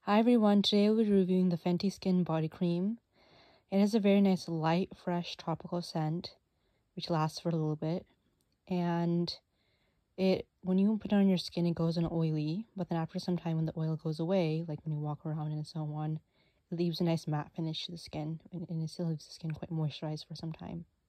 Hi everyone, today we'll be reviewing the Fenty Skin Body Cream. It has a very nice light, fresh, tropical scent, which lasts for a little bit. And when you put it on your skin, it goes in oily, but then after some time when the oil goes away, like when you walk around and so on, it leaves a nice matte finish to the skin, and it still leaves the skin quite moisturized for some time.